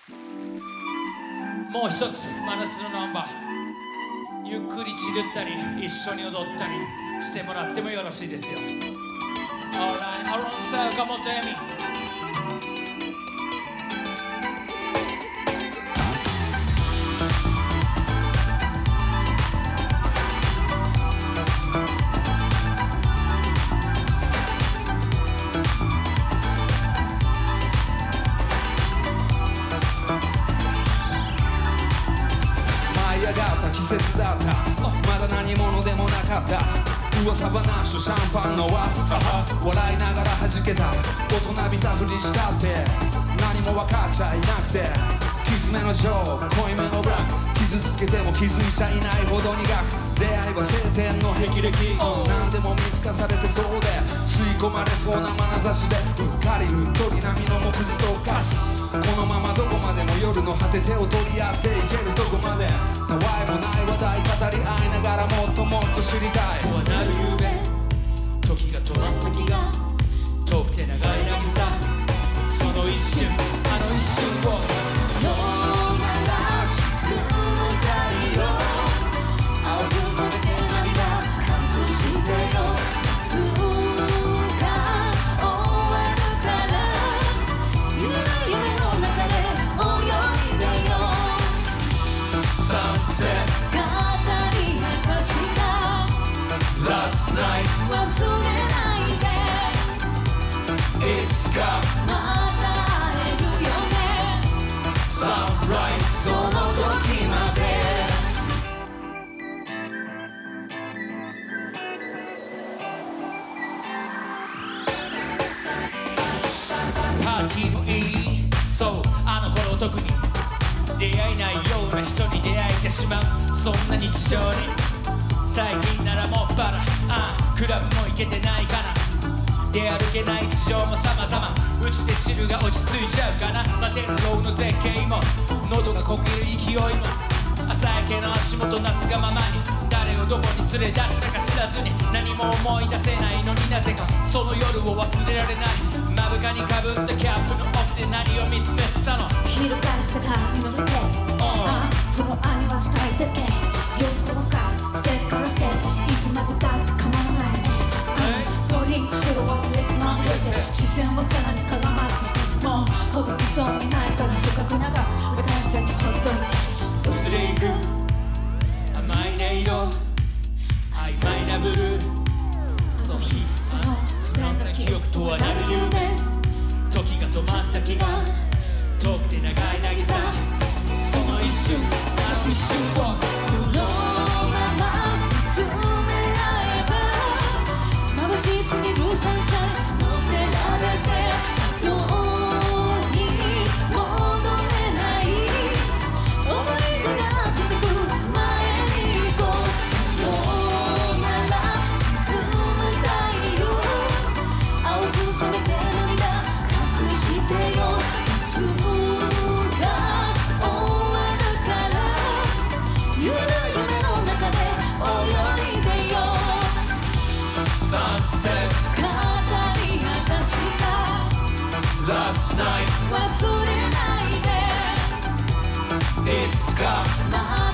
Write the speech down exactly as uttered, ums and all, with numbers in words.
もう一つ真夏のナンバー、ゆっくりちぐったり一緒に踊ったりしてもらってもよろしいですよ。 Alright、 アロンさん、岡本恵美。 季節だった、まだ何者でもなかった。噂話シャンパンの輪、笑いながら弾けた。大人びたふりしたって何も分かっちゃいなくて、きつめのジョーク、濃いめのブラック、傷つけても気づいちゃいないほど苦く、出会いは晴天の霹靂、何でも見透かされてそうで吸い込まれそうな眼差しで、うっかりうっとり波の木図と化す。このままどこまでも夜の果て手を取り合っていけるとこまで、たわいもない話題語り合いながらもっともっと知りたい。 とはなる夢、時が止まった気が遠くて長い渚、その一瞬、あの一瞬をようなら沈む太陽、青く染めて涙隠してよ。いつか終わるから夢の夢の中で泳いでよ。 サンセット語り明かした Last night 忘れないで、 いつかまた会えるよね。 Sunrise その時まで。 パーティーもいい、そうあの頃特に出会えないような人に出会えてしまう、そんな日常に最近ならもっぱらああクラブも行けてないかな、出歩けない事情も様々、打ちてチルが落ち着いちゃうかな。摩天楼の絶景も喉がこける勢いも、朝焼けの足元なすがままに誰をどこに連れ出したか知らずに、何も思い出せないのになぜかその夜を忘れられない。目深にかぶったキャップの奥で何を見つめてたの。 翻したカーキのジャケット、ああフロアにはふたりだけ、様子が分かるステップからステップ、いつまでだって構わないね。通り一緒を忘れてまみれて、視線はさらに絡まってもうほどきそうにないから深くながら私たちほっといて薄れゆく甘い音色、曖昧なブルー、その日その不安な記憶とはなる夢、時が止まった気が遠くて長い渚、その一瞬、あの一瞬をこのまま見つめ合えば、眩しすぎるサンシャイン乗せられて後に戻れない、思い出が出てくる前に行こう。さようなら沈む太陽、青く染めて涙隠してよ。いつか終わるから夢の夢の中で泳いでよ。 サンセット語り明かした Last night 忘れないで、 いつかま